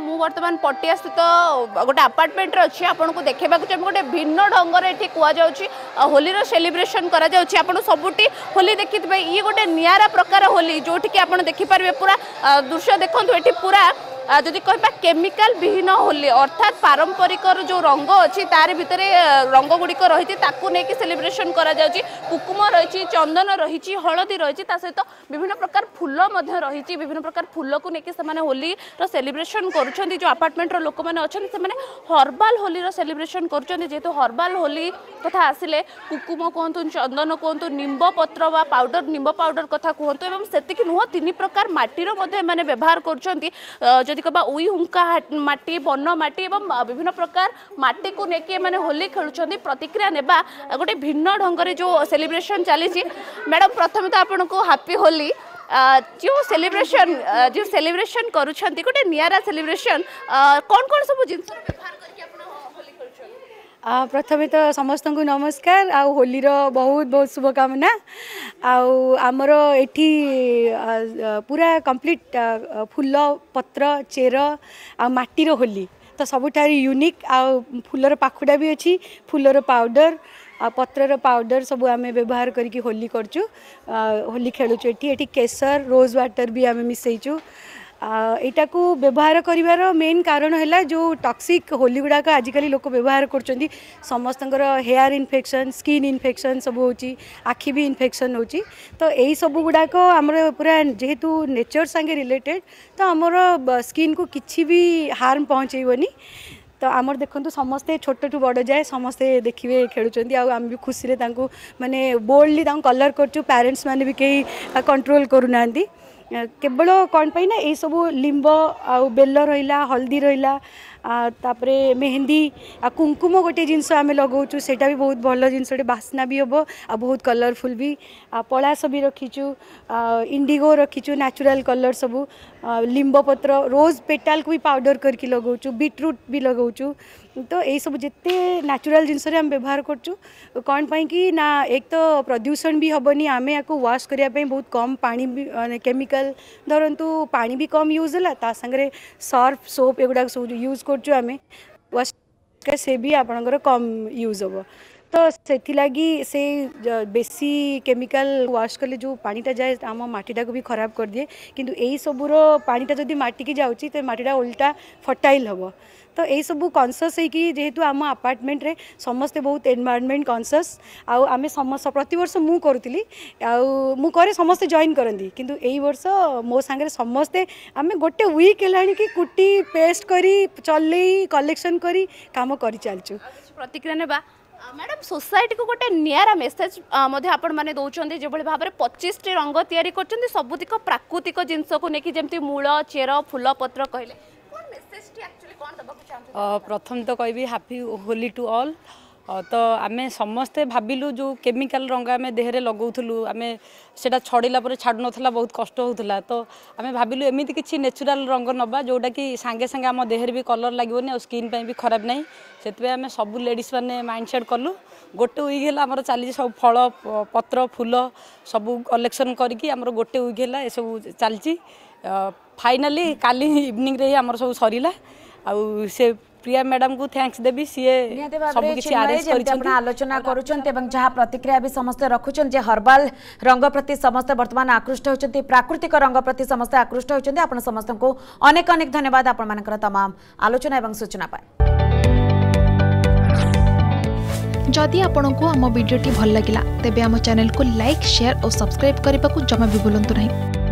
मु वर्तमान पटिया स्थित गोटे अपार्टमेंट अच्छी आपन को देखा चाहिए गोटे भिन्न ढंग से कहुच्छी होली सेलिब्रेशन करा जाउछि। आपन सबुटी होली देखिथे ये गोटे नियारा प्रकार होली जोटि कि आपन देखिपारे पूरा दृश्य देखु ये पूरा जदि कहबा केमिकल विहीन होली अर्थात पारंपरिक जो रंग अच्छी तार भितर रंग गुड़िक रही ताकू नहीं सेलिब्रेशन करा जाउछि। कुकुम रही चंदन रही हलदी रही सहित विभिन्न प्रकार फूल रही विभिन्न प्रकार फूल को लेकिन होली सेलिब्रेशन करुछंती। जो अपार्टमेंट लोक मैंने अच्छा हर्बाल होली सेलिब्रेशन करुछंती जेहेतु हर्बाल होली कथा आसिले कुकुम कहतु चंदन कहतु निम्ब पत्र वा पाउडर निम्ब पाउडर कथा कहतु एवं सेतिक नुह तीन प्रकार माटीर व्यवहार करुछंती। जदि कहबा उई हुंका माटी बन माटी एवं विभिन्न प्रकार माटी को लेकिन मैंने होली खेलुछंती। प्रतिक्रिया नेबा गोटे भिन्न ढंग से जो सेलिब्रेशन चली मैडम प्रथम तो आपन को हैप्पी होली जो सेलिब्रेशन करुछंती गोटे नियारा सेलिब्रेशन कौन कौन सब जिंस व्यवहार करके आपन होली खेलुछंती। प्रथमे तो समस्त को नमस्कार आ होलीर बहुत बहुत शुभकामना। आमर एठी पूरा कंप्लीट फूल पत्र चेर आ माटीर होली तो सबुठार यूनिक आ फूलर पाखुड़ा भी अच्छी फूलर पाउडर आ पत्रर पाउडर सब आम व्यवहार करके होली करचु होली खेलुचु। एठी केसर रोज वाटर भी आम मिसईचु। एटा को व्यवहार करिवार मेन कारण है जो टॉक्सिक होली गुड़ाक आजिकल लोक व्यवहार कर समस्त हेयर इन्फेक्शन स्किन इन्फेक्शन सब होची आखि भी इन्फेक्शन होची। तो यही सब गुड़ाक आमर पूरा जेहेतु नेचर संगे रिलेटेड तो आमर स्किन को किसी भी हार्म पहुँचेबनी। तो आमर देखो समस्ते छोट ठू बड़ जाए समस्ते देखिए खेलुंट आम भी खुशी माने बोल्डली कलर कर पेरेंट्स मैंने भी कहीं कंट्रोल करूना केवल कौन पाई ना ये सब लिंब आ बेल रहा हल्दी रहा तापरे मेहंदी आ कुंकुम गोटे जिनस आम लगाऊँ से भी बहुत भल जिनस बास्ना भी हम आ बहुत कलरफुल भी पलास भी रखीचु इंडिगो रखीचु नेचुरल कलर सब लिंब पत्र रोज पेटाल को भी पाउडर करके लगाऊँ बीटरूट भी लगाऊँ। तो यही सब जिते नेचुरल जिनस आम व्यवहार करचु कौन पाई कि ना एक तो प्रदूषण भी हेनी आम या वाश करने बहुत कम पानी भी केमिकल धरतु पानी भी कम यूज है सागरे सर्फ सोप एगुड़ा सब यूज करमें वाश से भी आपणकर कम यूज हम। तो से से बेसी केमिकल वाश कले जो पानीटा जाए आम माटीटा को भी खराब कर दिए किंतु यही सबूर पानीटा जब माटी की जाऊँगी तो माटीटा उल्टा फर्टाइल हम। तो यही सब कनसीयस है कि जेहेतु आम अपार्टमेंट रे समस्ते बहुत एनवायरनमेंट कनसीयस आम समस्त प्रति वर्ष मु करूली मु करे समस्ते जॉइन करती किंतु यही वर्ष मो सांगे समस्ते आम गोटे वीक है कि कुटी पेस्ट करी चल कलेक्शन करी काम कर चलचु। प्रतिक्रिया नेबा मैडम सोसाइटी को गोटे नियारा मेसेज आपण मैंने दौरान जो भाव में 25 टी रंग तैयारी कर सबुतिक प्राकृतिक जिनस को लेकिन जमी मूल चेर फूल पत्र कहले प्रथम तो कहि हैप्पी होली टू ऑल। तो आमे समस्ते भाविलु जो केमिकल रंग आम देहरे लगाऊलु आम से छड़ेला छाड़ू नाला बहुत कष्ट होता। तो आम भाविलु एमती किसी नेचुरल रंग नवा जोटा कि सांगे सांगे आम देहरे भी कलर लगोनी और स्किन भी खराब नहीं से आम सब लेडीज मैंने माइंडसेट कलु गोटे वीक है आमर चली सब फल पत्र फूल सब कलेक्शन करके आमर गोटे वीक है ये सब चलती। फाइनाली काली इवनिंग रे आमर सब सरीला आउ से प्रिया मैडम को थैंक्स देबी सी सब किछि अरेंज करिछन आलोचना करूछन एवं जहाँ प्रतिक्रिया भी समस्त रखुछन जे हर्बाल रंग प्रति समस्त वर्तमान आकृष्ट होचंती प्राकृतिक रंग प्रति समस्त आकृष्ट होचंती। आपण समस्त को अनेक अनेक धन्यवाद आपण मानकर तमाम आलोचना एवं सूचना पाए। जदि आपंक आम भिडी भल लगा तेब आम चैनल को लाइक शेयर और सब्सक्राइब करने को जमा भी भूलु नहीं।